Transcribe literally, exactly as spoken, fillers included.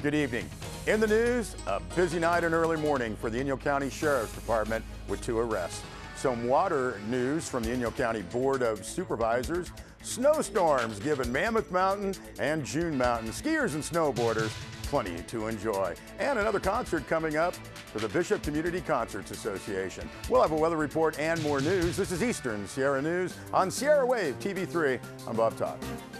Good evening. In the news, a busy night and early morning for the Inyo County Sheriff's Department with two arrests. Some water news from the Inyo County Board of Supervisors. Snowstorms given Mammoth Mountain and June Mountain skiers and snowboarders plenty to enjoy. And another concert coming up for the Bishop Community Concerts Association. We'll have a weather report and more news. This is Eastern Sierra News on Sierra Wave T V three. I'm Bob Todd.